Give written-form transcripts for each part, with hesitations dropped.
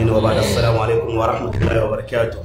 الدين وبعد السلام عليكم ورحمة الله وبركاته.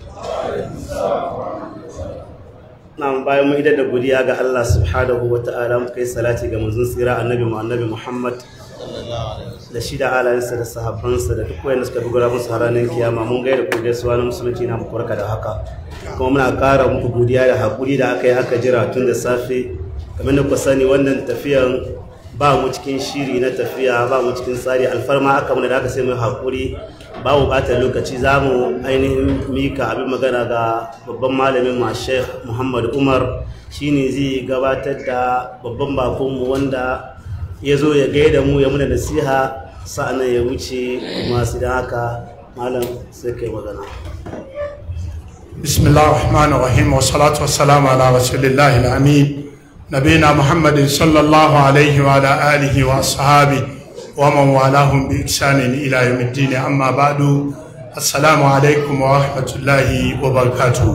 نعم bayan mu idar da godiya ga Allah subhanahu wa ta'ala mu kai salati ga manzon tsira annabi Muhammad da shi da alayensa da sahabbansa da duk wanda suka bi gura musu ranar kiyama mun gaida ku gaisuwa na musulunci na muku barka da haka kuma muna ƙara muku godiya da hakuri da aka yi aka jira tun da safe kamar da ku sani wannan tafiyan ba mu cikin shiri na tafiya ba mu cikin tsari alfarma aka mana da aka sai mu hakuri ba mu bata lokaci za mu ainihin mika abin magana ga babban malamin mu Sheikh Muhammad Umar shine zai gabatar da babban bakonmu wanda ya zo ya gaida mu ya muna nasiha sa'annan ya wuce masu da haka malam sai kai magana. Bismillahir Rahmanir Rahim wa salatu wassalamu ala rasulillahi al-amin nabiyina Muhammadin sallallahu alaihi wa ala alihi wa ashabihi wa man walahum bi ihsanin ila yawmiddin amma ba'du assalamu alaikum wa rahmatullahi wa barakatuh.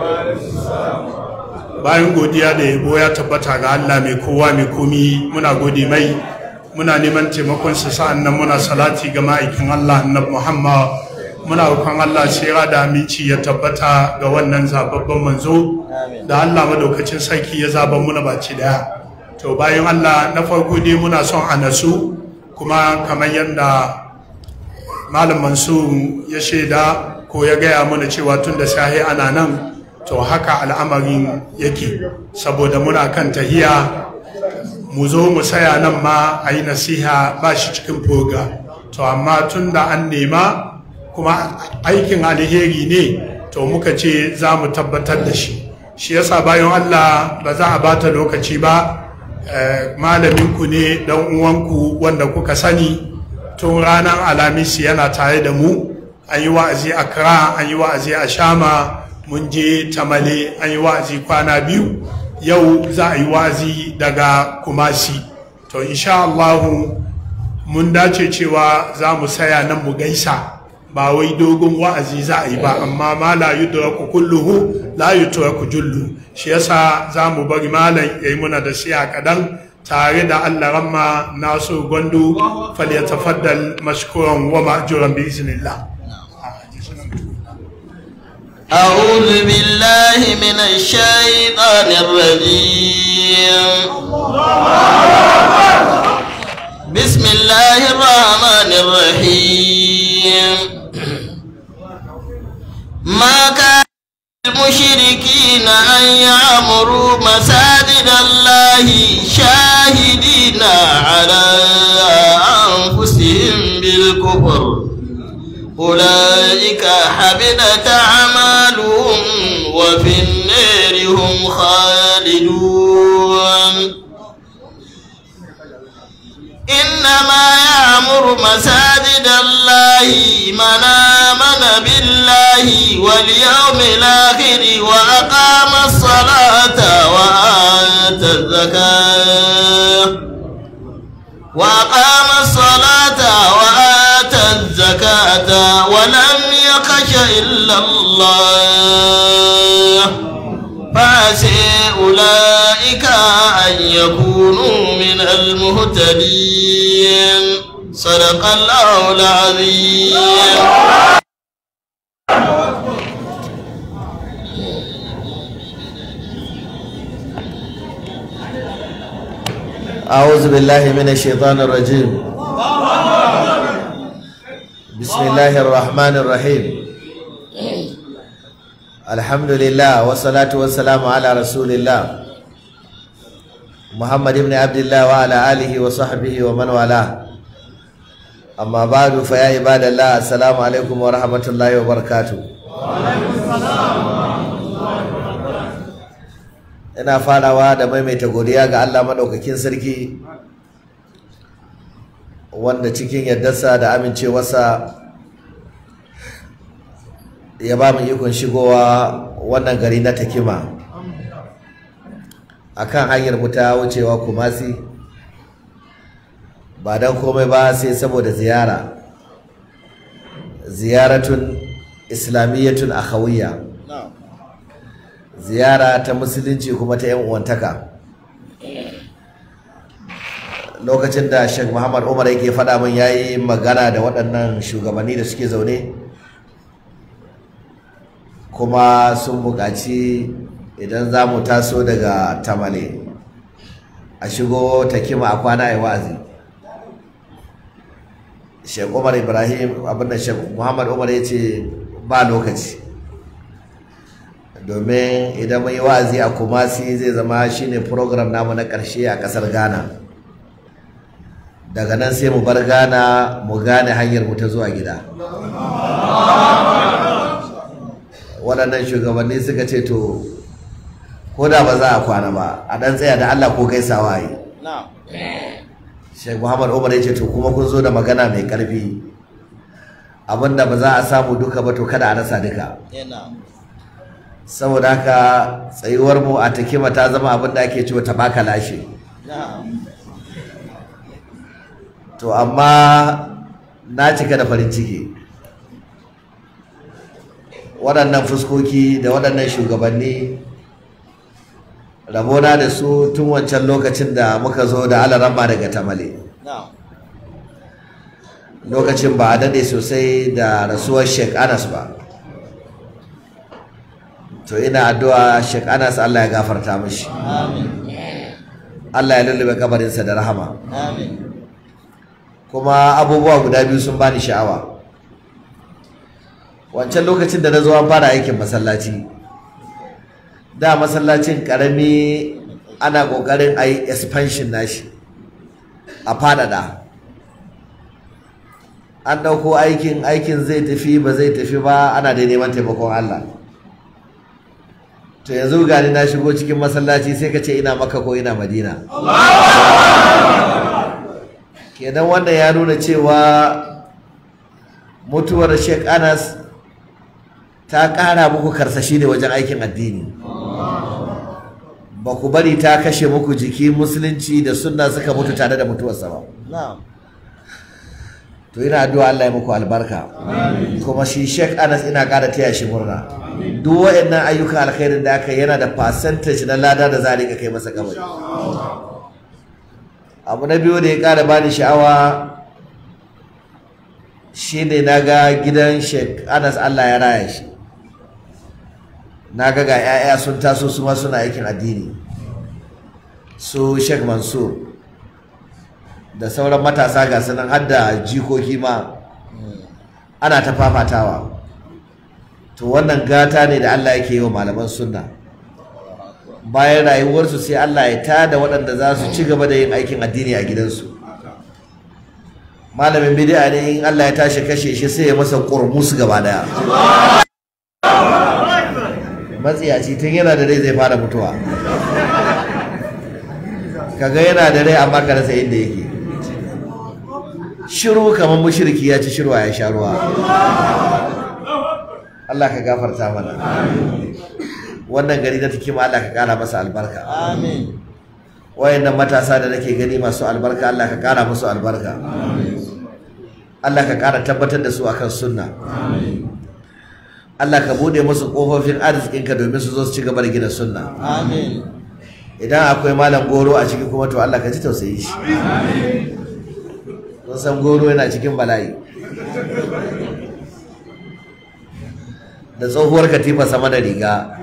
Bayan godiya da yabo ya tabbata ga Allah mai kowa mai komi muna gode mai muna neman taimakon sa sa'annan muna salati ga ma'aikin Allah annabi Muhammad muna roƙon Allah tsira da aminci ya tabbata ga wannan zababban manzo da Allah madaukakin sarki ya zaba muna baci daya. To bayan Allah na farko dai muna son a nasu kuma kamar yadda Malam Mansur ya shaida ko ya gaya mana cewa tun da sahi ana nan to haka al'amarin yake saboda muna kan tahiya mu zo mu saya nan ma a yi nasiha ba shi cikin foga to amma tun da an nema kuma aikin alheri ne to muka ce za mu tabbatar da shi yasa bayan Allah ba za a bata lokaci ba malaminku ne dan uwanku wanda kuka sani tun ranar Alhamis yana tare da mu an yi wa'azi a Accra an yi wa'azi a Shama mun je Tamale an yi wa'azi kwana biyu yau za a yi wa'azi daga Kumasi to insha Allah mun dace cewa za mu saya nan mu gaisa ba wai dogon wa'azi za a yi ba amma ma la yudraku kulluhu la yutraku jullu shi yasa za mu bari malam yayi muna da siya kadan tare da Allah ramma nasu gondu falyatafaddal mashkuran wa ma'juran bi iznillah. أعوذ بالله من الشيطان الرجيم بسم الله الرحمن الرحيم ما كان المشركين أن يعمروا مساجد الله شاهدين على أنفسهم بالكفر أولئك حبطت أعمالهم وفي النار هم خالدون إنما يعمر مساجد الله من آمن بالله واليوم الآخر وأقام الصلاة وآتى الزكاة ولم يخش إلا الله فعسى أولئك أن يكونوا من المهتدين صدق الله العظيم. أعوذ بالله من الشيطان الرجيم بسم الله الرحمن الرحيم الحمد لله والصلاة والسلام على رسول الله محمد بن عبد الله وعلى آله وصحبه ومن والاه أما بعد فيا عباد الله السلام عليكم ورحمة الله وبركاته. ina farawa da maimaita godiya ga Allah madaukakin sarki wanda cikin yardarsa da amincewarsa ya ba mu ikon shigowa wannan gari na Takima akan hanyar mu ta wucewa Kumasi ba dan komai ba sai saboda ziyaratun islamiyatun akhawiyya ziyara ta musulunci kuma ta 'yan uwantaka. Lokacin da Sheikh Muhammad Umar yake faɗa min yayi magana da waɗannan shugabanni da suke zaune kuma sun buƙaci idan za mu taso daga Tamale a shigo Takima a kwana a yi wa'azi. Sheikh Umar Ibrahim abinda Sheikh Muhammad Umar ya ce ba lokaci, domin idan mun yi wa'azi a Kumasi zai zama shine program namu na ƙarshe a ƙasar Ghana. Daga nan sai mu bar Ghana mu gane hanyar mu ta zuwa gida. Waɗannan shugabanni suka ce to ko da ba za a kwana ba a ɗan tsaya da Allah ko gaisawa yi. Sheikh Muhammad Umar ya ce to kuma kun zo da magana mai ƙarfi, abinda ba za a samu duka ba to kada a rasa duka. Saboda haka tsayuwar mu a Takima ta zama abinda ake cewa ta baka lashe. To amma na cika da farin ciki, waɗannan fuskoki da waɗannan shugabanni rabona da su tun wancan lokacin da muka zo da Alaramma daga Tamale. Lokacin ba a daɗe sosai da rasuwar Sheikh Anas ba. To ina addu'a Sheikh Anas Allah ya gafarta mishi. Allah ya lullube kabarinsa da rahama. Kuma abubuwa guda biyu sun bani sha'awa. Wancan lokacin da na zo an fara aikin masallaci, da masallacin karami ana kokarin a yi expansion nashi a fadada. An dauko aikin zai tafi ba zai tafi ba, ana da neman taimakon Allah. To yanzu gani na shigo cikin masallaci sai ka ce ina Makka ko ina Madina. Kenan wannan ya nuna cewa mutuwar Sheikh Anas ta ƙara muku karsashi ne wajen aikin addini. Ba ku bari ta kashe muku jiki, musulunci da sunna suka mutu tare da mutuwarsa ba. To ina addu'a Allah ya muku albarka. Kuma shi Sheikh Anas ina ƙara taya shi murna. Duk waɗannan ayyukan alkhairin da aka yana da percentage na lada da za a riƙa kai masa kabari. Abu na biyu da ya ƙara bani sha'awa shine naga gidan Sheikh Anas Allah ya raya shi. Naga ga 'ya'ya sun taso su ma suna aikin addini, su Sheikh Mansur da sauran matasa ga sunan har da jikoki ma ana ta fafatawa. To wannan gata ne da Allah yake yi wa malaman sunna. Bayan rayuwarsu sai Allah ya tada waɗanda za su ci gaba da yin aikin addini a gidansu. Malamin bid'a ne in Allah ya tashi kashe shi sai ya masa ƙurmus gaba daya. Matsiyaci tun yana da rai zai fara mutuwa, kaga yana da rai amma ka rasa inda yake. Shiru kamar mushriki ya ci shirwa ya sha ruwa. Allah ka gafarta mana. Wannan gari na Takima Allah ka kara masa albarka. Amin. Wayannan matasa da nake gani masu albarka Allah ka kara musu albarka. Allah ka kara tabbatar da su akan sunna. Amin. Allah ka bude musu kofofin arzikinka domin su zo su ci gaba da gina sunna. Amin. Idan akwai malam goro a ciki kuma to Allah ka ji tausayi shi. Amin. Don san goro yana cikin bala'i. Da tsohuwar katifa sama da riga.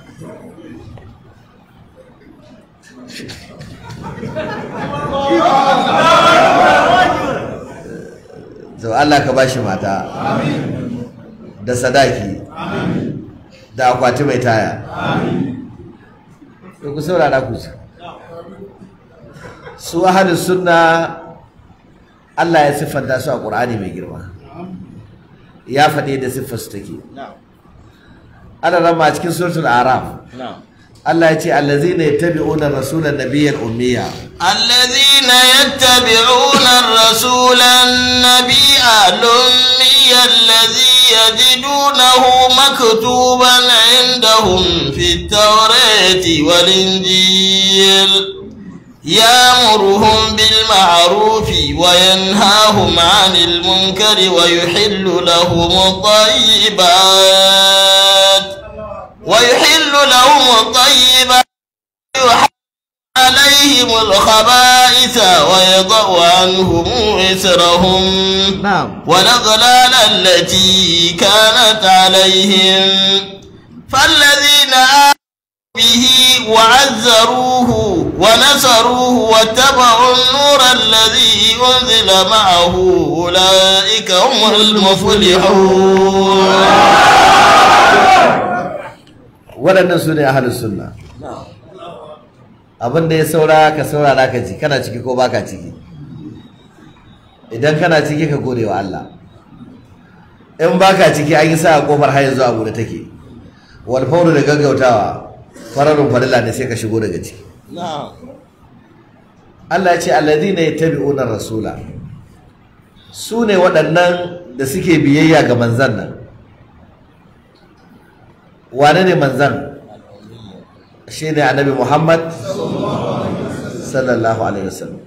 To Allah ka bashi mata. Amin. Da sadaki. Amin. Da akwati mai taya. Amin. To ku saurara ku. Su ahlus sunna Allah ya siffanta su a Qur'ani mai girma. Ya faɗi da siffar su take. Allah rama cikin suratul A'raf. Allah ya ce allazina yattabi'una ar-rasula an-nabiyya al-ummiya. Allazina yattabi'una ar-rasula an-nabiyya al-ummiya allazi yajidunahu maktuban 'indahum fit-tawrati wal-injil. يأمرهم بالمعروف وينهاهم عن المنكر ويحل لهم الطيبات ويحل عليهم الخبائث ويضع عنهم إثرهم والأغلال التي كانت عليهم فالذين آمنوا به وعزروه ونصروه واتبعوا النور الذي أنزل معه أولئك هم المفلحون. waɗannan su ne ahlus sunna. Abin da ya saura ka saurara ka ji, kana ciki ko baka ciki. Idan kana ciki ka gode wa Allah, in baka ciki an yi sa a kofar har yanzu abu da take wal fawru da gaggautawa fararun farilla ne sai ka shigo daga ciki. Allah ya ce alladhina yattabi'una rasula, su ne waɗannan da suke biyayya ga manzan nan. Wane ne manzan? Shi ne annabi Muhammad sallallahu alaihi wasallam,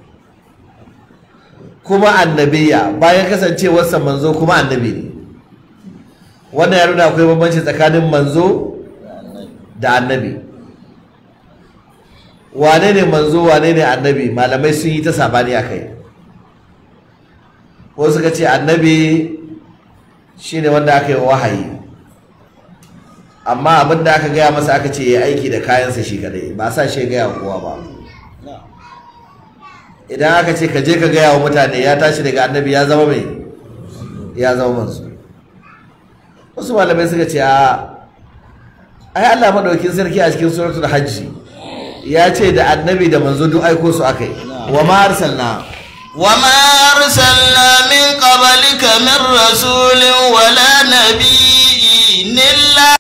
kuma annabiya, bayan kasancewarsa manzo kuma annabi ne. Wannan ya nuna akwai bambanci tsakanin manzo da annabi. Wane ne manzo, wane ne annabi? Malamai sun yi ta sabani a kai. Wasu suka ce annabi shine wanda aka yi wahayi, amma abin da aka gaya masa aka ce ya aiki da kayansa shi kadai, ba sa shi gaya kowa ba. Idan aka ce ka je ka gaya wa mutane, ya tashi daga annabi ya zama mai, ya zama manzo. Wasu malamai suka ce ai Allah madaukin sarki a cikin suratul hajji ya ce da annabi da manzo duk aiko su akai. wa ma arsalna min qablika min rasulin wala nabiyyin illa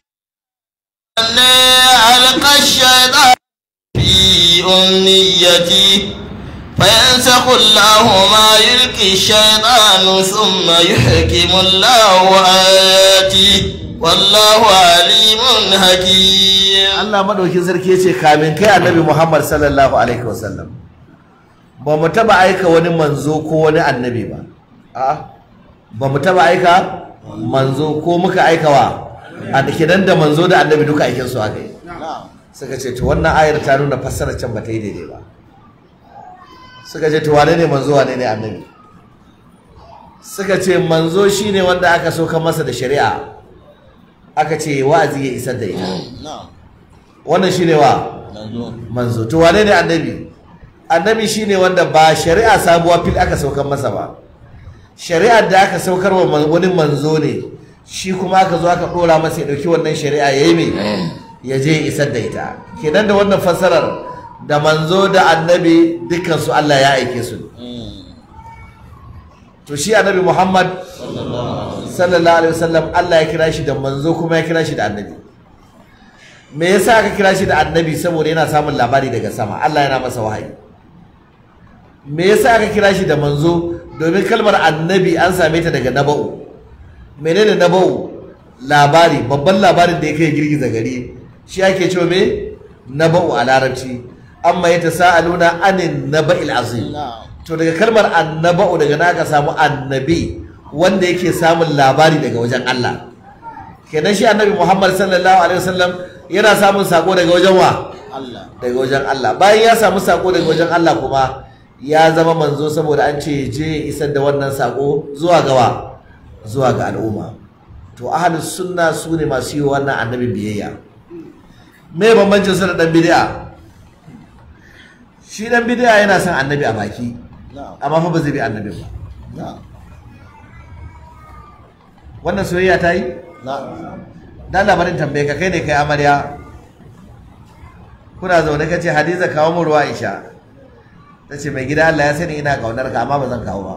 alqa ash-shaytan fi umniyati فينسخ الله ما يلقي الشيطان ثم يحكم الله آياته والله عليم حكيم. Allah madaukin sarki yace kamin kai annabi Muhammad sallallahu alaihi wasallam ba mu taba aika wani manzo ko wani annabi ba. Ba mu taba aika manzo ko muka aikawa a kidan da manzo da annabi duka aikin su aka yi. Suka ce to wannan ayar ta nuna fassarar can ba ta yi daidai ba. Suka ce to wane ne manzo, wane ne annabi? Suka ce manzo shine wanda aka sauka masa da shari'a, aka ce wa'azi ya isar da ita. Wannan shine wa manzo. To wane ne annabi? Annabi shine wanda ba shari'a sabuwa fil aka saukar masa ba, shari'ar da aka saukar wa wani manzo ne, shi kuma aka zo aka dora masa ya dauki wannan shari'a yayi me, ya je ya isar da ita. Kenan da wannan fassarar da manzo da annabi dukkan su Allah ya aike su. To shi annabi Muhammad sallallahu alaihi wasallam Allah ya kira shi da manzo kuma ya kira shi da annabi. Me yasa aka kira shi da annabi? Saboda yana samun labari daga sama, Allah yana masa wahayi. Me yasa aka kira shi da manzo? Domin kalmar annabi an same ta daga naba'u. Menene naba'u? Labari, babban labarin da yake girgiza gari shi ake cewa me? Naba'u a larabci. Amma yatasaaluna anin naba'il azim. To daga kalmar annaba'u daga na aka samu annabi wanda yake samun labari daga wajen Allah. Kenan shi annabi Muhammad sallallahu alaihi wasallam yana samun sako daga wajen wa? Allah. Daga wajen Allah. Bayan ya samu sako daga wajen Allah kuma ya zama manzo saboda an ce je isar da wannan sako zuwa ga wa? Zuwa ga al'umma. To ahlus sunna sune masu yi wannan annabi biyayya. Me bambancin su da dan bid'a? Shi dan bid'a yana son annabi a baki, amma fa ba zai bi annabi ba. Wannan soyayya ta yi? Dan labarin tambaye ka, kai ne kai amarya, kuna zaune ka ce Hadiza kawo mu ruwa Aisha, ta ce mai gida Allah ya sani ina kaunar ka amma ba zan kawo ba.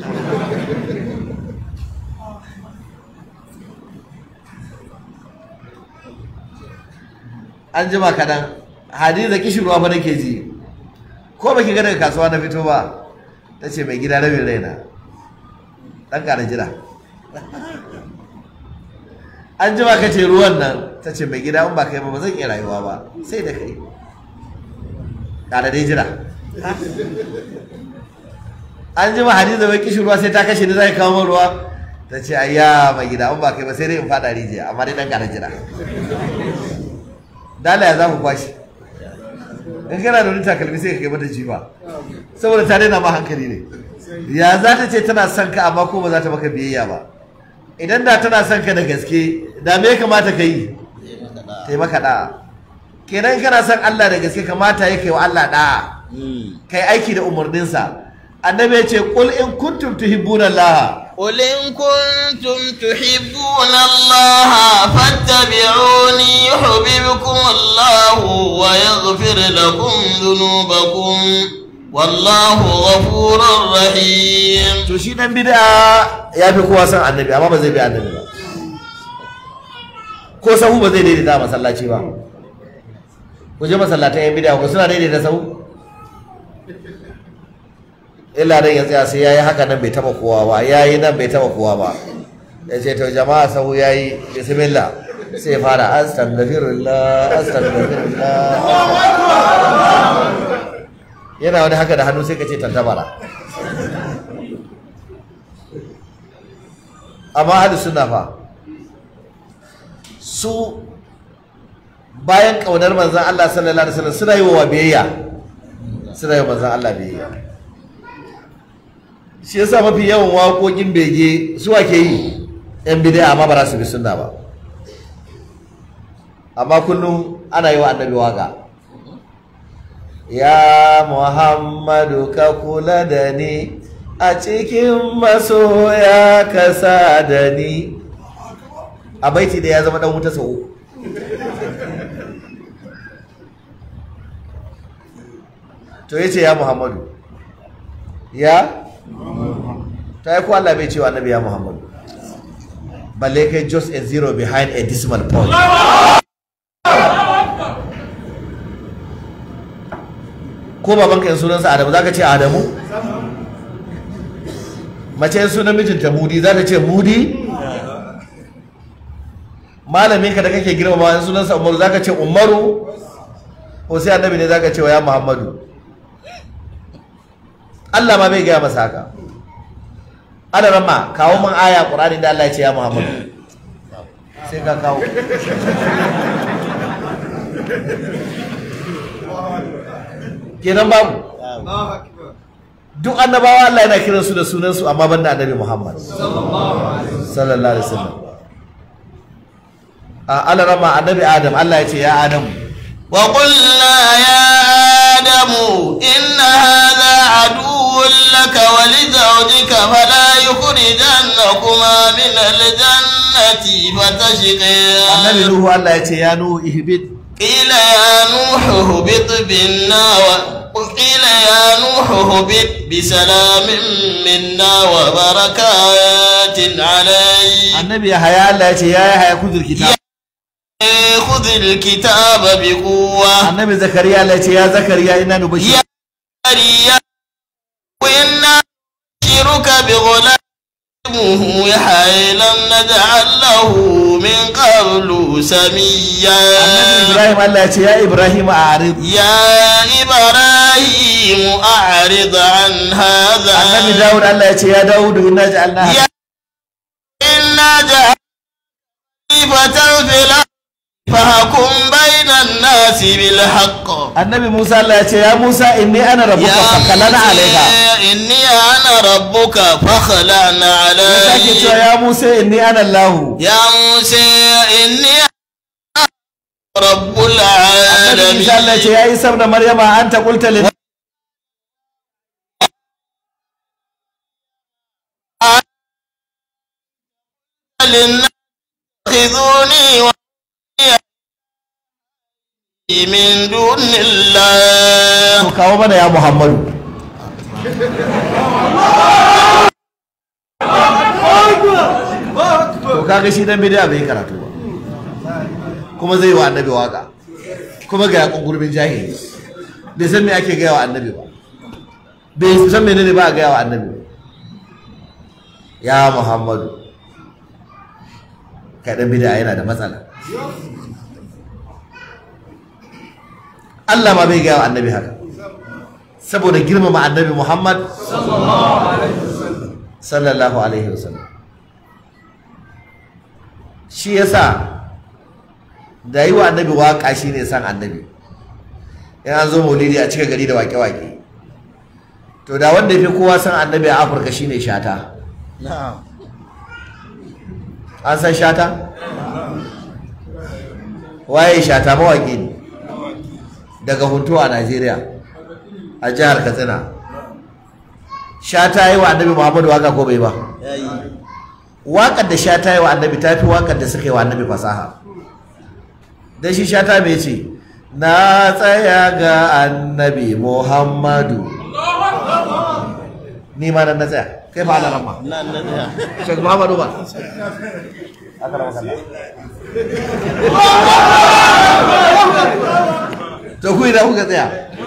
An jima kaɗan, Hadiza kishirwa fa nake ji, ko baki ga daga kasuwa na fito ba? Ta ce mai gida rabin raina, ɗan ƙara jira. An jima ka ce ruwan nan, ta ce mai gida in ba kai ba zan iya rayuwa ba, sai da kai. Ƙara dai jira. An jima Hadiza bai kishirwa sai ta kashe ni zai kawo min ruwa, ta ce ayya mai gida in ba kai ba sai dai in faɗa rijiya, amma dai ɗan ƙara jira. Dala ya za ku kwashi. In kana da wani takalmi sai ka kai mata jifa, saboda ta daina ma hankali ne. Ya za ta ce tana son ka amma ko ba za ta maka biyayya ba? Idan da tana son ka da gaske, da me ya kamata ka yi? ta yi maka da'a. Kenan kana son Allah da gaske kamata yake wa Allah da'a, kai aiki da umarninsa. Annabi ya ce qul in kuntum tuhibbuna Allah, قل إن كنتم تحبون الله فاتبعوني يحببكم الله ويغفر لكم ذنوبكم والله غفور رحيم. to shi dan bid'a ya fi kowa san annabi amma ba zai bi annabi ba, ko sahu ba zai daidaita masallaci ba. ku je masallatan yan bid'a ko suna daidaita sahu? illa dan ya tsaya sai yayi haka nan bai taba kowa ba, yayi nan bai taba kowa ba, ya ce to jama'a sahu yayi bismillah, sai fara astaghfirullah astaghfirullah, yana wani haka da hannu sai ka ce tantabara. amma ahlus sunna fa su bayan kaunar manzon Allah sallallahu alaihi wasallam suna yi wa biyayya, suna yi manzon Allah biyayya. Shi yasa mafi yawan waƙoƙin bege su ake yi yan bid'a amma ba za su bi sunna ba. Amma kullum ana yi wa annabi waka, ya Muhammadu ka kula da ni a cikin masoya ka sa da ni. A baiti da ya zama dan wuta sau. To yace ya Muhammadu, ya ta yi ko Allah bai cewa annabi ya Muhammadu, balle kai just a zero behind a decimal point. Ko babanka in sunansa Adamu za ka ce Adamu? Mace in sunan mijinta Mudi za ta ce Mudi? Malaminka da kake girmama in sunansa Umaru za ka ce Umaru? Ko sai annabi ne za ka ce wa ya Muhammadu? Allah ma bai gaya masa haka. Ana ramma kawo min aya Qur'ani da Allah ya ce ya Muhammadu. Sai ka kawo. Kenan babu. Duk annabawa Allah yana kiran su da sunan su amma banda annabi Muhammad sallallahu alaihi wasallam. Ana ramma annabi Adam Allah ya ce ya Adam. Wa qulna ya Adam inna hadha adu لك ولزوجك فلا يخرجنكما من الجنة فتشقى. النبي نوح الله يتي يا نوح اهبط. قيل يا نوح اهبط بنا وقيل يا نوح اهبط بسلام منا وبركات عليك. النبي يحيى الله يتي يا يحيى خذ الكتاب. خذ الكتاب بقوة. النبي زكريا الله يتي يا زكريا إنا نبشر. وإنا نبشرك بغلام اسمه يحيى لم نجعل له من قبل سميا. النبي إبراهيم الله يا إبراهيم أعرض. يا إبراهيم أعرض عن هذا. النبي داود الله يا داود إنا جعلناها. إنا جعلنا خليفة في الأرض فحكم بين الناس بالحق. النبي موسى الله يا موسى إني أنا ربك فخلعنا عليك. إني أنا ربك فخلعنا عليك. يا موسى إني أنا الله. يا موسى إني أنا رب العالمين. النبي موسى الله يا عيسى ابن مريم أنت قلت للناس اتخذوني من دون الله. kawo mana ya Muhammadu. To kaga shi dan bidiya bai karatu ba, kuma zai wa annabi waka, kuma ga yakun gurbin jahili, bai san me ake gaya wa annabi ba, bai san menene ba a gaya wa annabi ba. Ya Muhammadu, kai dan bidiya yana da matsala. Allah ma bai gaya wa annabi haka saboda girmama annabi Muhammad sallallahu alaihi wasallam. Shi yasa da yi wa annabi waka shine san annabi. In an zo maulidi a cika gari da wake-wake, to da wanda yafi kowa san annabi a Afirka shine Shata. An san Shata? waye Shata mawaki ne daga Huntuwa a Najeriya a jihar Katsina. Shata yi wa Annabi Muhammadu waka ko bai ba? Waƙar da Shata yi wa Annabi ta fi waƙar da suka yi wa Annabi fasaha. Dan shi Shata mai ce na tsaya ga Annabi Muhammadu, ni ma nan na tsaya. Kai fa alaran ma Sheikh Muhammadu ba to ku idan kuka tsaya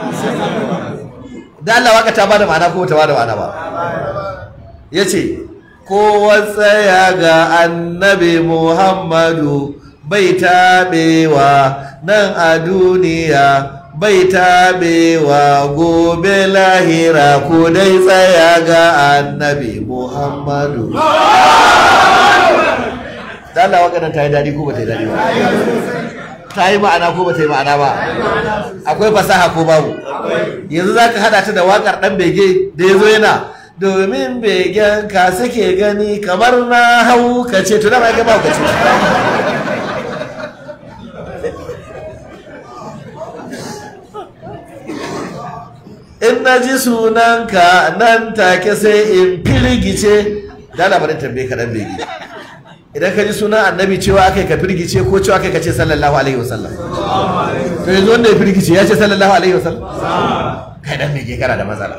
da Allah waka ta bada ma'ana ko ta bada ma'ana ba? Yace kowa tsaya ga Annabi Muhammadu bai taɓewa nan a duniya, bai taɓewa gobe lahira, ko dai tsaya ga Annabi Muhammadu. Allah wakanan ta yi daɗi ko ba ta yi daɗi ba? Ta yi ma'ana ko ba ta yi ma'ana ba? Akwai fasaha ko babu? Yanzu za ka haɗa ta da waƙar ɗan bege da ya zo yana domin begen ka suke gani kamar na haukace, to dama ya gaba haukace. In na ji sunanka nan take sai in firgice. Da labarin tambaye ka dan bege, idan ka ji sunan Annabi cewa akai ka firgice ko cewa akai ka ce sallallahu alaihi wasallam? To yanzu wanda ya firgice ya ce sallallahu alaihi wasallam? Kai dan bege kana da matsala.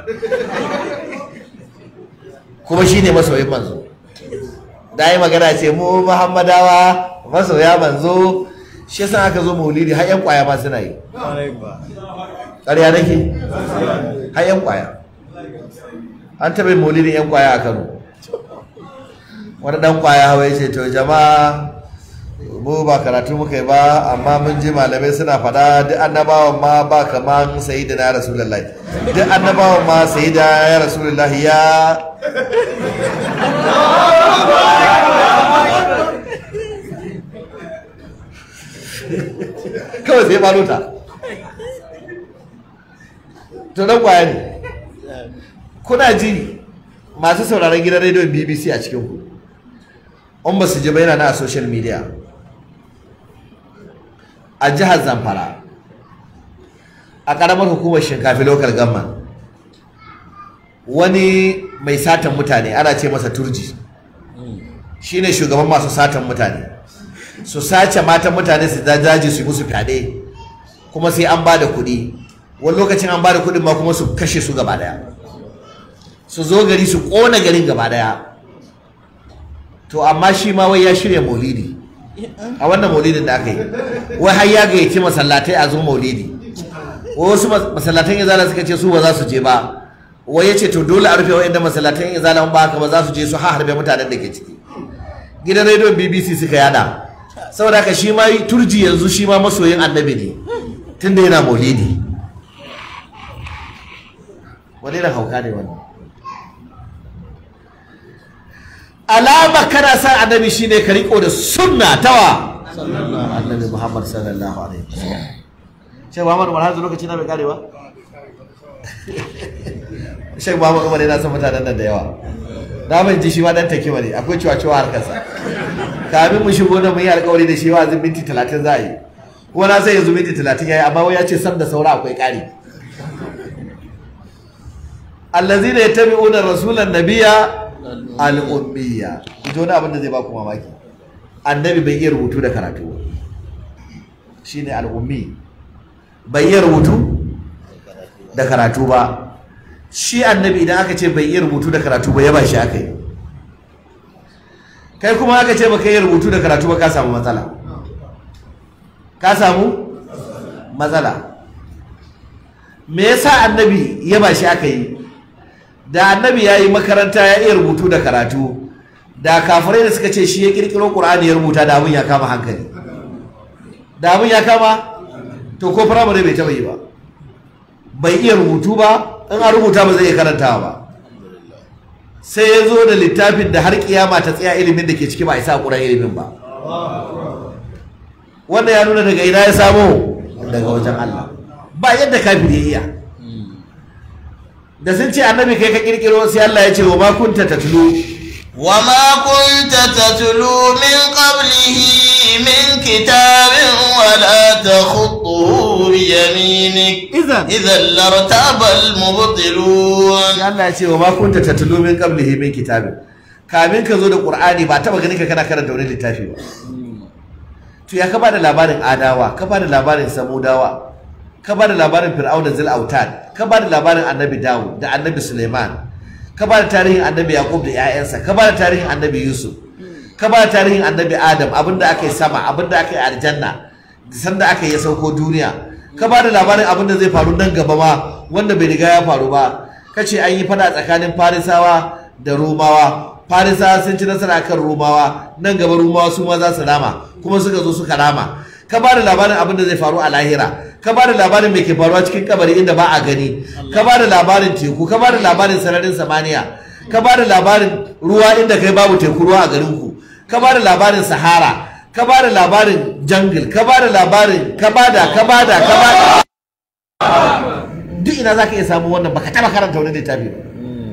Kuma shine masoyin manzo. Da yi magana ce mu Muhammadawa masoya manzo, shi yasa aka zo maulidi har yan kwaya ma suna yi. ƙarya nake har yan kwaya an taɓa yin maulidin yan kwaya a Kano. Wani ɗan kwaya hawa ya ce to jama'a mu ba karatu muka yi ba, amma mun ji malamai suna faɗa duk annabawan ma ba kaman sayyidina ya rasulullahi, duk annabawan ma sayyida ya rasulullahi ya kawai sai ba ta to dan kwaya ne. Kuna ji masu sauraron gidan rediyon BBC a cikin ku, on ba su ji bayana na a social media a jihar Zamfara a karamar hukumar Shinkafi local government, wani mai satan mutane ana ce masa Turji, shine shugaban masu satan mutane, su sace matan mutane su daji su musu fyaɗe, kuma sai an ba da kuɗi. Wani lokacin an ba da kuɗin ma kuma su kashe su gaba daya, su zo gari su ƙona garin gaba daya. To amma shi ma wai ya shirya maulidi a wannan maulidin da aka yi, wai har ya gayyaci masallatai a zo maulidi. Wasu masallatan izala suka ce su ba za su je ba, wai ya ce to dole a rufe wa'inda masallatan izala ba haka ba za su je su harbe mutanen da ke ciki. Gidan rediyon BBC suka yada, saboda haka shi ma Turji yanzu shi ma masoyin Annabi ne tunda yana maulidi. Wani da hauka ne wannan? Alama kana san Annabi shine ka riko da sunna tawa Annabi Muhammad sallallahu alaihi wasallam. Sheikh Muhammad Umar hazu lokaci na bai kare ba? Sheikh Muhammad Umar yana son mutanen nan da yawa. Na ban ji shi ma dan take bane, akwai ciwa harkar sa. Kamin mu shigo da mu yi alƙawari da shi wa azin minti 30 za a yi. Kuma na sai yanzu minti 30 yayi, amma wai ya ce san da saura akwai ƙari. Allazina yattabi'una rasulan nabiyya al-ummiyya. Ito wani abin da zai ba ku mamaki, Annabi bai iya rubutu da karatu ba, shine al-ummi, bai iya rubutu da karatu ba. Shi Annabi idan aka ce bai iya rubutu da karatu ba, yaba shi aka yi. Kai kuma aka ce baka iya rubutu da karatu ba, ka samu matsala, ka samu matsala. Me yasa Annabi yaba shi aka yi? Da Annabi ya yi makaranta ya iya rubutu da karatu, da kafirai da suka ce shi ya kirkiro Qur'ani ya rubuta, da abin ya kama hankali, da abin ya kama. To ko firamare bai taba yi ba, bai iya rubutu ba, in a rubuta ba zai iya karantawa ba. Sai ya zo da littafin da har kiyama ta tsaya ilimin da ke ciki ba a isa Qur'an ilimin ba. Wannan ya nuna daga ina ya samo? Daga wajen Allah. Ba yadda kafiri ya iya. Da sun ce Annabi kai ka kirkiro, sai Allah ya ce wa ma kunta tatlu وما كنت تتلو من قبله من كتاب ولا تخطه بيمينك إذا لارتاب المبطلون. Allah ya ce wa ma kunta tatlu min qablihi min kitabin, kamin ka zo da Qur'ani ba taba ganin ka kana karanta wani littafi ba. To ya ka bada labarin Adawa, ka bada labarin Samudawa, ka bada labarin Fir'auna zil autad, ka bada labarin Annabi Dawud da Annabi Sulaiman, ka bada tarihin Annabi Yaqub da ƴaƴansa, ka bada tarihin Annabi Yusuf, ka bada tarihin Annabi Adam, abinda aka yi sama, abinda aka yi aljanna, sanda aka yi sauko duniya, ka bada labarin abinda zai faru nan gaba ma wanda bai riga ya faru ba. Kace an yi fada tsakanin Farisawa da Romawa, Farisawa sun ci nasara kan Romawa, nan gaba Romawa su ma za su rama, kuma suka zo suka rama. Ka bada labarin abin da zai faru a lahira, ka bada labarin me ke faruwa cikin kabari inda ba a gani, ka bada labarin teku, ka bada labarin sararin samaniya, ka bada labarin ruwa inda kai babu teku ruwa a garin ku, ka bada labarin sahara, ka bada labarin jungle, ka bada labarin ka bada duk ina zaka iya samu wannan, baka taba karanta wani littafi ba.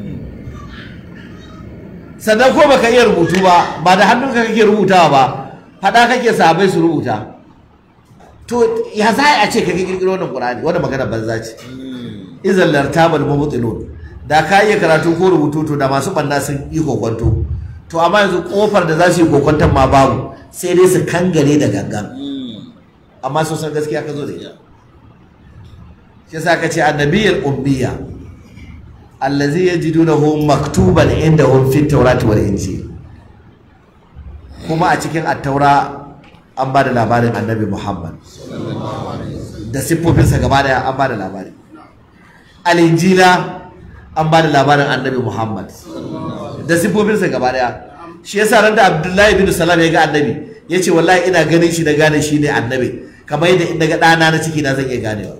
Sannan ko baka iya rubutu ba da hannunka kake rubutawa ba, fada kake sahabbai su rubuta. To ya za a ce kake kirkiro wannan Qur'ani? Wannan magana banza ce. Izal lartabal mubtilun. Da ka iya karatu ko rubutu to da masu banna sun yi kokonto. To amma yanzu kofar da za su yi kokonton ma babu, sai dai su kangare da gangan. Amma so san gaskiya ka zo da ita. Shi yasa ka ce annabiyul ummiya allazi yajidunahu maktuban indahum fit tawrati wal injil. Kuma a cikin at-taura an ba da labarin annabi Muhammad da siffofinsa gaba daya, an ba da labari. Al-injila an ba da labarin annabi Muhammad da siffofinsa gaba daya. Shi yasa ran da Abdullahi bin Salam ya ga annabi, ya ce wallahi ina ganin shi na gane shi ne annabi, kamar yadda in daga ɗana na ciki na zan iya ganewa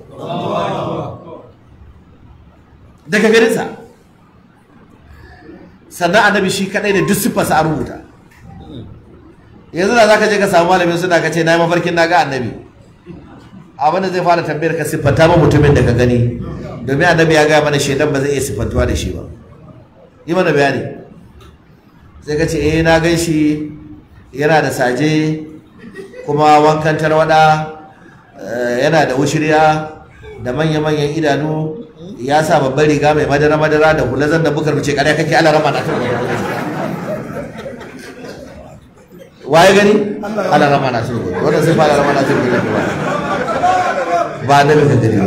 daga garinsa. Sannan annabi shi kadai da duk siffarsa a rubuta. Yanzu da zaka je ka samu malamin suna ka ce na yi mafarkin na ga annabi, abinda zai fara tambayar ka siffanta ma mutumin da ka gani, domin annabi ya gaya mana shaidan ba zai iya siffantuwa da shi ba. Yi mana bayani. Sai ka ce na gan shi yana da saje, kuma wankan tarwada, yana da wushirya da manya-manyan idanu, ya sa babbar riga mai madara-madara da hulazan da bukar mace kare kake ala rama na waye gani? ala rama na turbo. Wannan sai fa ala rama na turbo ba da ka gani ba.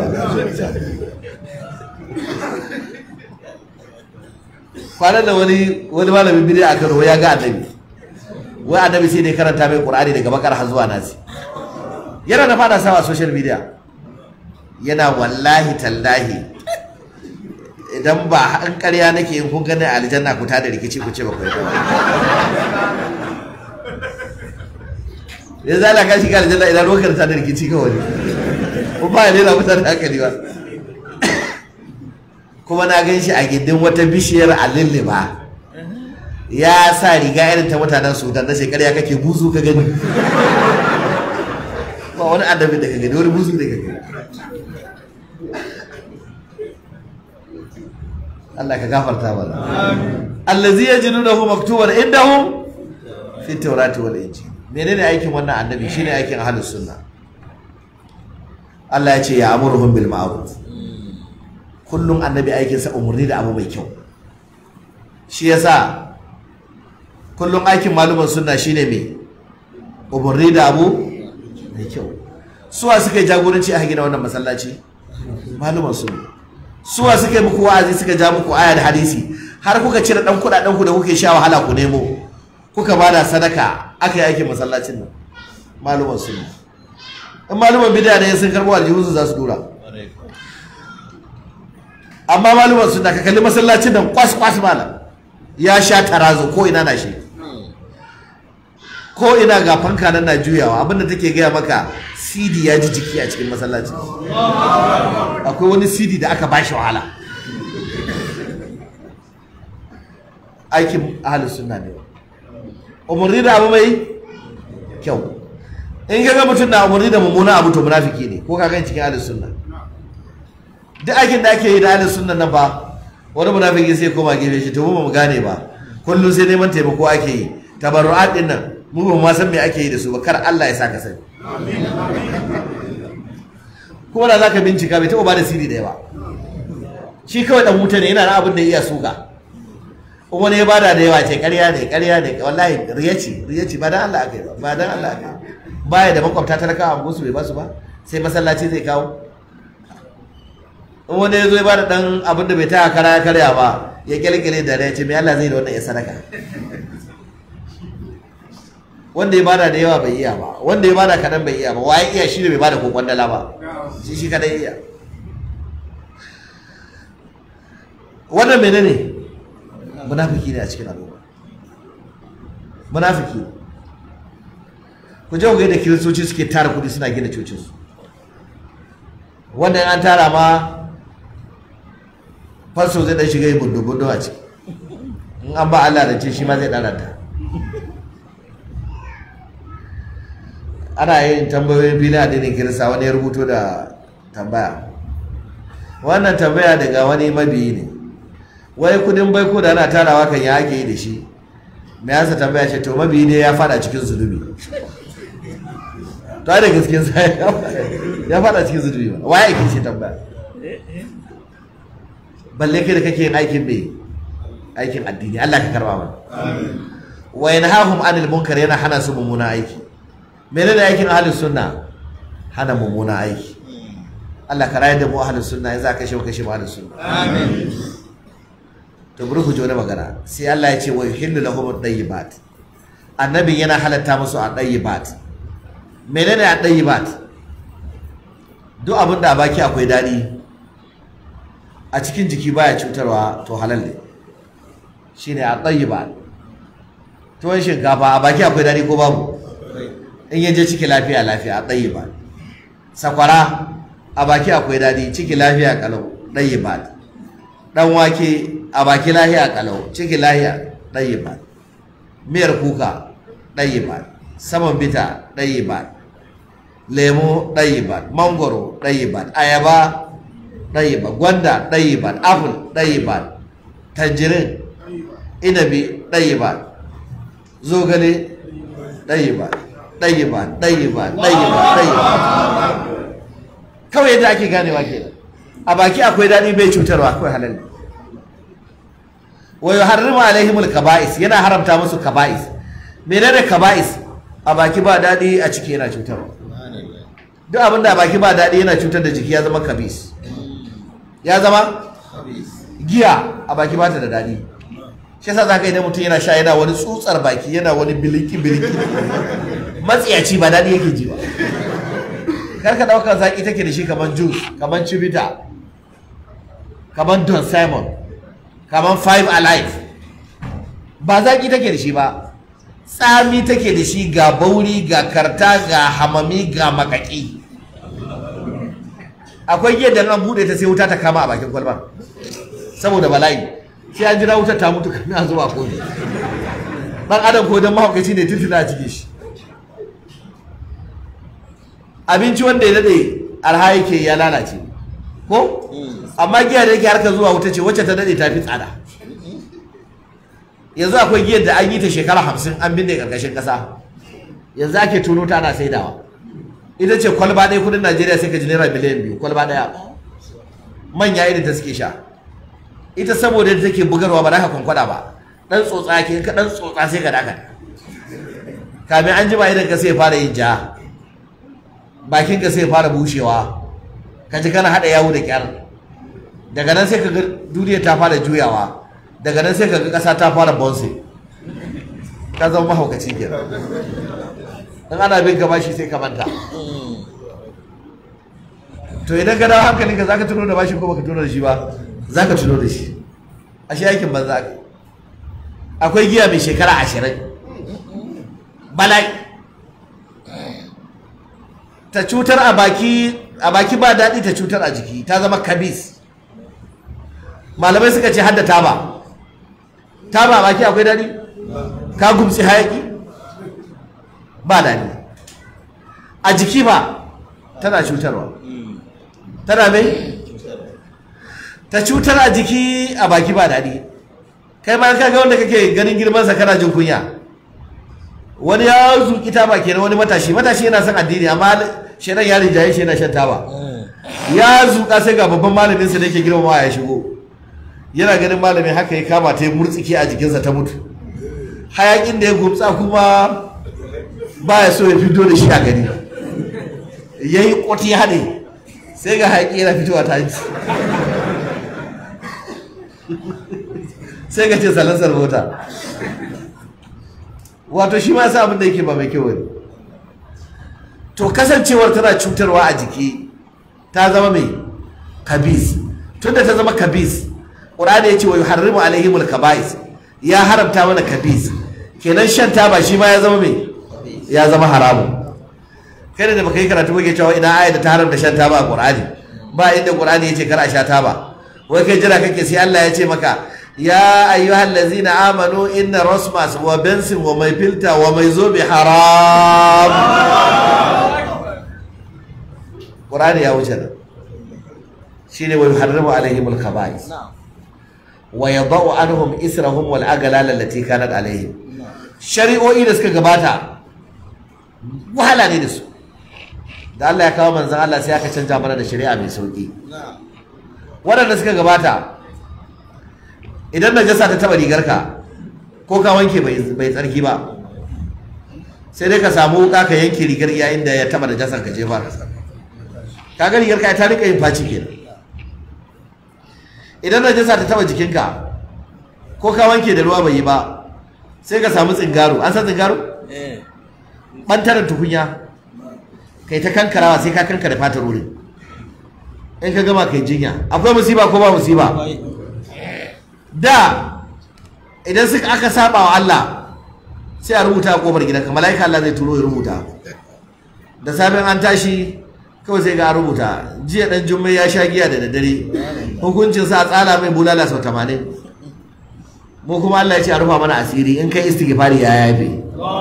Kwanan da wani malamin bidiyo a Kano ya ga annabi, wai annabi sai ne karanta mai Qur'ani daga bakar har zuwa nasi. Yana da fada sawa social media, yana wallahi tallahi idan ba an ƙarya nake in kun gani aljanna ku ta da rikici ku ce ba ku yi ba. Yanzu ala ka shiga aljanna idan ruwan ta da rikici kawai ko ba ne na mutane hankali ba. Kuma na gan shi a gindin wata bishiyar alilliba, ya sa riga irin ta mutanen Sudan, na shekara kake buzu ka gani ba wani annabi da ka gani, wani buzu da ka gani. Allah ka gafarta mana. Allazi yajidunahu maktuban indahum fi tawrati wal injil. Menene aikin wannan annabi? Shine aikin ahlus sunna. Allah ya ce ya amuruhum bil ma'ruf. Kullum annabi aikin sa umurni da abu mai kyau. Shi yasa kullum aikin maluman sunna shine me? Umurni da abu mai kyau. Suwa suka yi jagoranci a gina wannan masallaci? Maluman sunna. Suwa suka yi muku wa'azi, suka ja muku aya da hadisi, har kuka cire dan kudaden ku da kuke sha wahala ku nemo, kuka bada sadaka, aka yi aikin masallacin nan? Maluman sunna. In maluman bid'a ne sun karbo aljihunsu za su dora. Amma maluman sunna ka kalli masallacin nan kwas malam, ya sha tarazo ko ina na shi, ko ina ga fanka nan na juyawa, abinda take gaya maka CD ya ji jiki a cikin masallaci. Akwai wani CD da aka bashi wahala. Aikin ahlus sunna ne. Umurni da abu mai kyau. In ga mutum na umurni da mummuna abu to munafiki ne, ko ka ga cikin ahlus sunna. Duk aikin da ake yi da ahlus sunna nan fa, wani munafiki sai koma gefe shi to mu gane ba. Kullum sai neman taimako ake yi. Tabarru'at din nan mu ba ma san me ake yi da su ba, kar Allah ya saka sani. kuma da zaka bincika bai taɓa ba da sirri ɗaya ba. Shi kawai dan wuta ne, yana da abin da iya suka. Wani ya bada da yawa ce ƙarya ne wallahi riya ce ba dan Allah aka yi ba dan Allah aka yi. Baya da makwabta talakawa a gusu bai basu ba, sai masallaci zai kawo. In wani ya zo ya bada dan abin da bai taya kara ya karya ba, ya kyalkyale da ya ce me Allah zai da wannan ya sadaka. Wanda ya bada da yawa bai iya ba, wanda ya bada kadan bai iya ba, waye iya shi ne bai bada kokon dala ba, shi kadai iya. Wannan menene? Munafiki ne a cikin al'umma. Munafiki. Ku je ku ga da kiristoci suke tara kudi suna gina cocinsu. Wannan an tara ma faso zai dan shiga yi bundu-bundu a ciki. In an ba Allah da ce shi ma zai ɗaranta. Ana yin tambayoyin fili addinin Kirista, wani ya rubuto da tambaya. Wannan tambaya daga wani mabiyi ne. Wai kudin baiko da ana tarawa kan ya ake yi da shi. Me yasa tambaya ce to mabiyi ne ya fada cikin zunubi. To ai da gaskiyar sa ya fada cikin zunubi ba. Waye yake ce tambaya? Balle kai da kake yin aikin me? Aikin addini. Allah ka karba mana. Amin. Wa yanhahum anil munkar, yana hana su mummuna aiki. Menene aikin ahlus sunna? Hana mummuna aiki. Allah ka rayar da mu ahlus sunna, yanzu aka kashe mu ahlus sunna. Amin. To bari ku ji wani magana. Sai Allah ya ce wa yuhillu lahum at-tayyibat. Annabi yana halatta musu at-tayyibat. Menene at-tayyibat? Duk abin da a baki akwai dadi, a cikin jiki baya cutarwa, to halal ne. Shine at-tayyibat. Tuwon shinkafa a baki akwai dadi ko babu? In yaje ciki lafiya at-tayyibat. Sakwara a baki akwai dadi, ciki lafiya kalau, at-tayyibat. Dan wake a baki lahiya kalau, ciki lahiya, at-tayyibat. Miyar kuka, at-tayyibat. Saman bita, at-tayyibat. Lemo, at-tayyibat. Mangoro, at-tayyibat. Ayaba, at-tayyibat. Gwanda, at-tayyibat. Apple, at-tayyibat. Tangerine, inabi, at-tayyibat. Zogale, at-tayyibat. At-tayyibat. Kawai yadda ake ganewa kenan. A baki akwai daɗi bai cutarwa, akwai halal ne. Wa yuharrimu alaihimul kaba'is, yana haramta musu kaba'is. Menene kaba'is? A baki ba daɗi, a ciki yana cutarwa. Duk abin da a baki ba daɗi yana cutar da jiki ya zama kabis. Ya zama giya a baki ba ta da daɗi. Shi yasa zaka idan mutum yana sha yana wani tsutsar baki, yana wani biliki matsiyaci, ba daɗi yake ji ba. Kar ka ɗaukar zaki take da shi kamar juice, kamar Chivita, kamar Don Simon, kamar Five Alive. Ba zaki take da shi ba, tsami take da shi, ga bauri, ga karta, ga hamami, ga makaki. Akwai yadda an bude ta sai wuta ta kama a bakin kwalba saboda bala'i, sai an jira wutar ta mutu kan a zuwa kofi. Dan adam ko dan mahaukaci ne tuntuna a cikin shi. Abinci wanda ya dade arha yake ya lalace ko, amma giya da yake harka zuwa wuta ce wacce ta dade ta fi tsada. Yanzu akwai giyar da an yi ta shekara 50 an binne karkashin kasa, yanzu ake tono ta ana saidawa. Ita ce kwalba ɗaya kudin Najeriya sai ka ji naira miliyan 2 kwalba ɗaya. Manya irin ta suke sha. Ita saboda ita take bugarwa ba za ka kwankwada ba, dan tsotsa ke, ka dan tsotsa sai ka daka. Kamin an jima idan ka sai fara yin ja, bakin ka sai fara bushewa, ka ji kana hada yawo da kyar. Daga nan sai ka ga duniya ta fara juyawa, daga nan sai ka ga kasa ta fara bonse. Ka zama mahaukaci kenan. Dan ana bin ka bashi sai ka manta. To idan ka dawo hankalinka zaka tuno da bashi ko baka tuno da shi ba, zaka tuno da shi. Ashe aikin banza ka. Akwai giya mai shekara 20. Bala'i. Ta cutar a baki ba daɗi, ta cutar a jiki, ta zama kabis. Malamai suka ce hadda taba. Taba a baki akwai daɗi? Ka gumsi hayaki? Ba daɗi. A jiki ba tana cutarwa. Tana mai? Ta cutar a jiki, a baki ba daɗi. Kai ma ka ga wanda kake ganin girmansa kana jin kunya. Wani ya zuƙi taba kenan, wani matashi yana son addini amma shedan ya rinjaye shi yana shan taba. ya zuƙa sai ga babban malamin sa da yake girmama ya shigo, yana ganin malamin haka ya kama ta yi murtsiki a jikinsa ta mutu. Hayakin da ya gumtsa kuma baya so ya fito da shi a gani, ya yi ƙwati ya haɗe sai ga hayaki yana fitowa ta hanci sai ga ce salansar mota. Wato shi ma sa abin da yake ba mai kyau ne. To kasancewar tana cutarwa a jiki ta zama mai kabis. Tunda ta zama kabis, Qur'ani ya ce wa yuharrimu alaihimul kaba'is, ya haramta mana kabis. Kenan shan taba shi ma ya zama mai, ya zama haramu. Kai da baka yi karatu kake cewa ina ayat da ta haramta shan taba a Qur'ani, ba inda Qur'ani ya ce kar a sha taba. Wai kai jira kake sai Allah ya ce maka ya ayyuhal ladzina amanu inna rasmas wa bensin wa mai filta wa mai zobe haram. Qur'ani ya wuce nan. Shine wa yuharrimu alaihimul khaba'is wa yadau anhum israhum wal aghlal allati kanat alaihim. Shari'o'i da suka gabata wahala ne da su. Da Allah ya kawo manzon Allah sai aka canja mana da shari'a mai sauki. Waɗanda suka gabata idan najasa ta taba rigarka ko ka wanke bai tsarki ba, sai dai ka samu wuka ka yanke rigar yayin da ya taba najasan ka jefa. Kaga rigarka ta rika yin faci kenan. Idan najasa ta taba jikinka ko ka wanke da ruwa bai yi ba, sai ka samu tsingaro. An san tsingaro? Ɓantaren tukunya kai ta kankarawa sai ka kankare fatar wurin. In ka gama kai jinya. Akwai musiba ko ba musiba? Da idan suka aka saba wa Allah sai a rubuta a kofar gidanka, mala'ika Allah zai turo ya rubuta. Da safen an tashi kawai sai ga a rubuta jiya dan jummai ya sha giya da daddare, hukuncin sa a tsala mai bulala sau 80. Mu kuma Allah ya ce a rufa mana asiri, in kai istighfari ya yafe.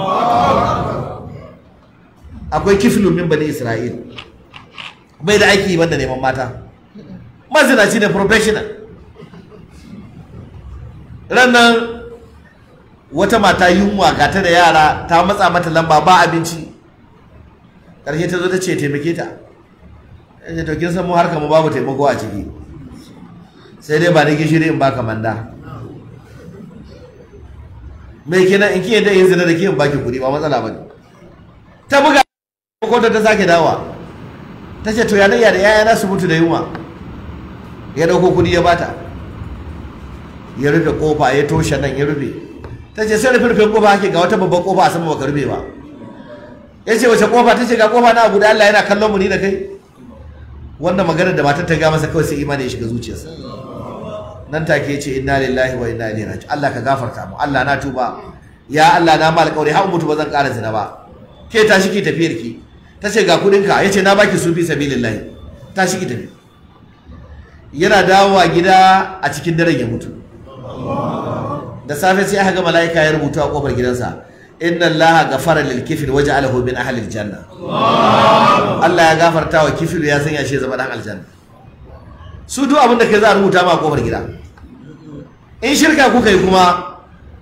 Akwai kiflu min bani Isra'il, bai da aiki banda neman mata, mazinaci ne professional. Rannan wata mata yunwa gata da yara ta matsa mata lamba ba abinci, ƙarshe ta zo ta ce taimake ta. Ya to kin san mu harka mu babu taimako a ciki, sai dai ba ni gishiri in baka manda. Me kenan in kiyaye da yin zina da kiyan baki kuɗi ba matsala bane. Ta buga ko ta sake dawa, ta ce to ya da yayana su mutu da yunwa. Ya dauko kuɗi ya bata, ya rufe kofa, ya toshe nan ya rufe. Ta ce sai rufe kofa ake ga wata babban kofa a sama baka rufe ba. Ya ce wace kofa? Ta ce ga kofa na abu da Allah yana kallon mu ni da kai. Wannan maganar da matar ta ga masa kawai sai imani ya shiga zuciyarsa. Nan take ya ce inna lillahi wa inna ilaihi raji'un. Allah ka gafarta mu, Allah na tuba, ya Allah na mal kauri har mutu ba zan ƙara zina ba. Ke tashi ki tafiyar ki. Ta ce ga kudin ka. Ya ce na baki su fi sabilillahi, tashi ki tafi. Yana dawowa gida a cikin daren ya mutu. Da safe sai aka ga mala'ika ya rubuta a kofar gidansa, inna Allaha ghafara lil kifl waja'alahu min ahli aljanna. Allah ya gafarta wa kifl, ya sanya shi zama dan aljanna. Su duk abin da kai za a rubuta ma a kofar gida. In shirka kuka yi kuma,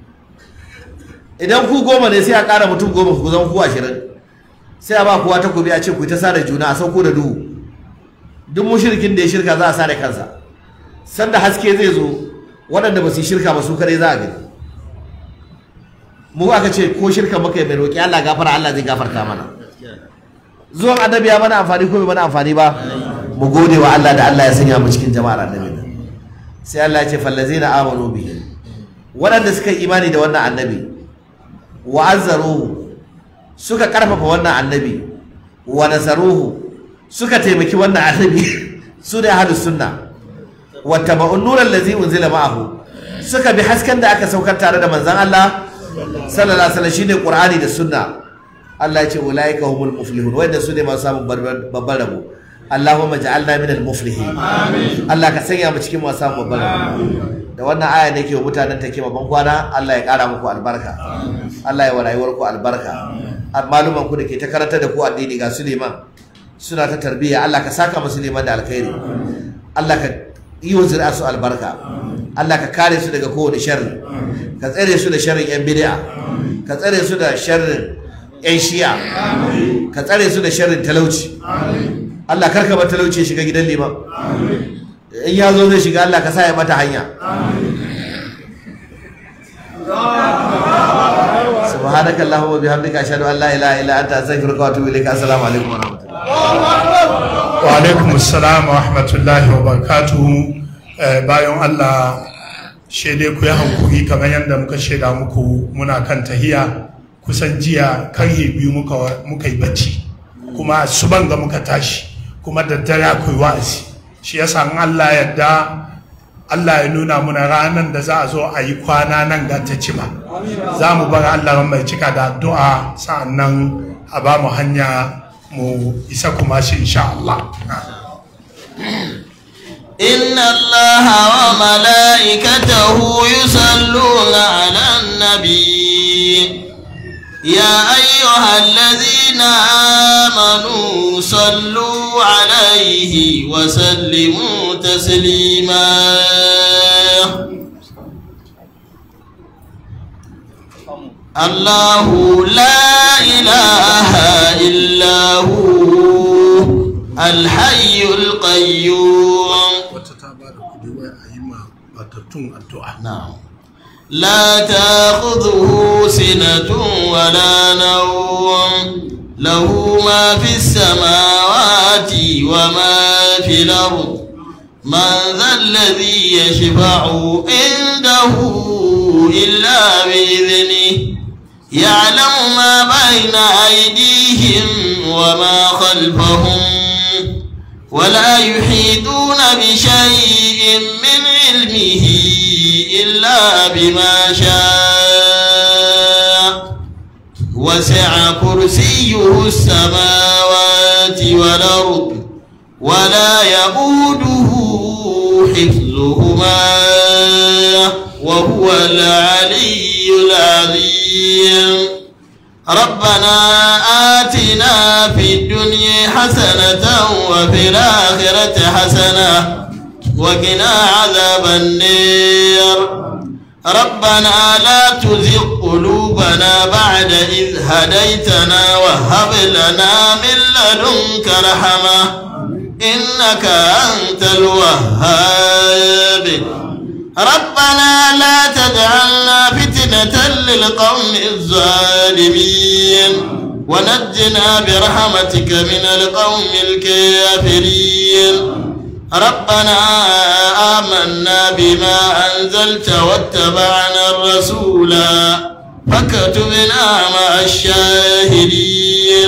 idan ku 10 ne sai a ƙara mutum 10 ku zama ku 20. Sai a ba kowa takobi a ce ku ta sare juna a sauko da duhu. Duk mushrikin da ya shirka za a sare kansa. Sanda haske zai zo, waɗanda ba su yi shirka ba su kare za a gani. Mu aka ce ko shirka muka yi mai roƙi Allah gafara, Allah zai gafarta mana. Zuwan annabi ya mana amfani ko bai mana amfani ba? Mu gode wa Allah da Allah ya sanya mu cikin jama'ar annabi. Sai Allah ya ce fallazina amanu bihi, waɗanda suka yi imani da wannan annabi, wa azzaruhu, suka karfafa wannan annabi, wa nasaruhu, suka taimaki wannan annabi, su da ahlus sunna, wa taba'un nuran allazi unzila ma'ahu, suka bi hasken da aka saukar tare da manzon Allah sallallahu alaihi wasallam, shine Qur'ani da sunna. Allah ya ce ulaika humul muflihun, wanda su ne masu samun babban rabo. Allahumma ja'alna minal muflihin. Amin. Allah ka sanya mu cikin masu samun babban rabo. Da wannan aya ne ke wa mutanen take ban kwana. Allah ya kara muku albarka. Allah ya wa rayuwar ku albarka. Maluman ku da ke ta karanta da ku addini ga Suleiman suna ta tarbiyya. Allah ka saka musu Suleiman da alkhairi. Allah ka yi wa zuri'a su albarka. Allah ka kare su daga kowane sharri. Ka tsare su da sharrin yan bid'a. Ka tsare su da sharrin yan shi'a. Ka tsare su da sharrin talauci. Allah karka bar talauci ya shiga gidan liman in ya zo zai shiga Allah ka sa ya mata hanya subhanakallahumma wa bihamdika ashhadu an la ilaha illa anta astaghfiruka wa atubu ilaik. Assalamu alaikum wa rahmatullahi wa alaikum assalam wa rahmatullahi wa barakatuhu. Bayan Allah shaidai ku yi hankuri kamar yadda muka shaida muku muna kan tahiya kusan jiya karhe 2 muka yi bacci kuma suban ga muka tashi kuma daddare akwai wa'azi shi yasa in Allah yadda Allah ya nuna muna ranar da za a zo a yi kwana nan ga ta cima za mu bar Allah mai cika da addu'a sa'annan a ba mu hanya mu isa kuma shi insha Allah. إن الله وملائكته يصلون على النبي يا أيها الذين آمنوا صلوا عليه وسلموا تسليما الله لا إله إلا هو الحي القيوم نعم لا تأخذه سنة ولا نوم له ما في السماوات وما في الأرض من ذا الذي يشفع عنده إلا بإذنه يعلم ما بين أيديهم وما خلفهم ولا يحيطون بشيء من علمه إلا بما شاء وسع كرسيه السماوات والأرض ولا يؤوده حفظهما وهو العلي العظيم ربنا آتنا في الدنيا حسنة وفي الآخرة حسنة وقنا عذاب النار ربنا لا تزغ قلوبنا بعد إذ هديتنا وهب لنا من لدنك رحمة إنك أنت الوهاب ربنا لا تجعلنا فتنة للقوم الظالمين ونجنا برحمتك من القوم الكافرين ربنا آمنا بما أنزلت واتبعنا الرسول فاكتبنا مع الشاهدين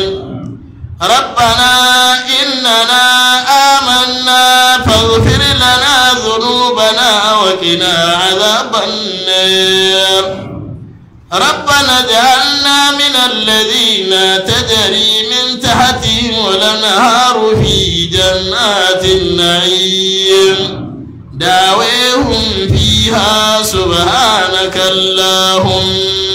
ربنا إننا آمنا فاغفر لنا ذنوبنا وقنا عذاب النار ربنا اجعلنا من الذين تجري من تحتهم الأنهار في جنات النعيم دعويهم فيها سبحانك اللهم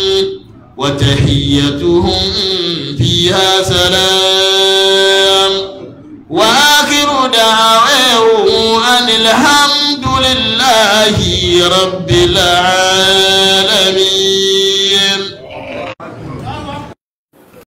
وتحيتهم فيها سلام وآخر دعويهم أن الحمد لله رب العالمين.